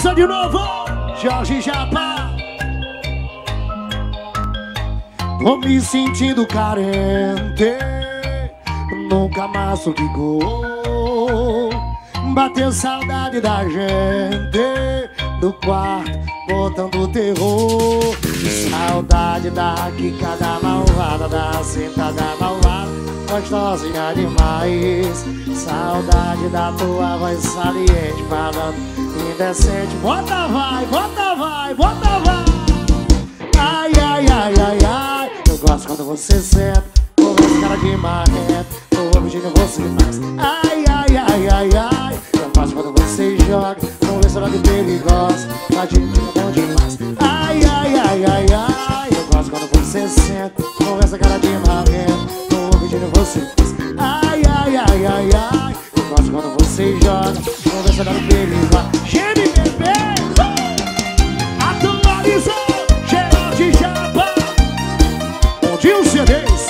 Atualiza de novo, Jorge Japa. Tô me sentindo carente, nunca mais ligou. Bateu saudade da gente do quarto, botando terror. Saudade da quicada malvada, da sentada malvada, gostosinha demais. Saudade da tua voz saliente, falando indecente. Bota vai, bota vai, bota vai. Ai, ai, ai, ai, ai. Eu gosto quando você senta, com essa cara de marrento, tô pedindo você mais. Ai, ai, ai, ai, ai. Eu gosto quando você joga, não vê se ela de perigosa, tá de bom demais. Ai, ai, ai, ai, ai. Eu gosto quando você senta, com essa cara de marrento, tô pedindo você mais. Ai, ai, ai, ai, ai. Eu gosto quando você joga, não vê se ela de perigosa. Geme, bebê. Atualiza. De Japa, onde os CDs.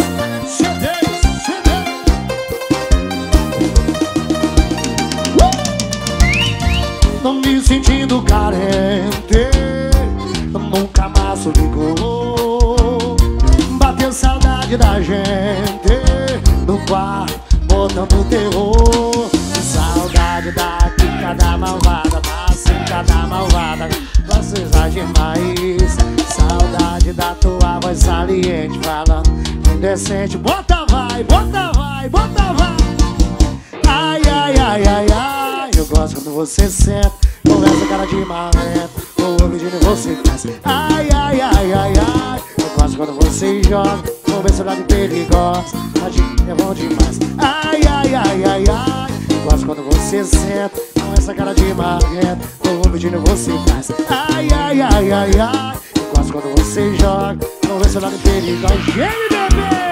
Tô me sentindo carente, nunca mais ligou. Bateu saudade da gente no quarto, botando terror. Saudade da quicada malvada, da sentada malvada, vocês demais. Saudade da tua voz saliente, falando indecente. Bota vai, bota vai, bota vai. Ai, ai, ai, ai, ai. Eu gosto quando você senta, com essa cara de marrento, tô pedindo você faz. Ai, ai, ai, ai, ai. Eu gosto quando você joga, com essa cara de perigosa, é bom demais. Ai, ai, ai, ai, ai. Eu gosto quando você senta, com essa cara de marrento, tô pedindo você faz. Ai, ai, ai, ai, ai. Quando você joga, não vê se ela de perigo. Geme, bebê.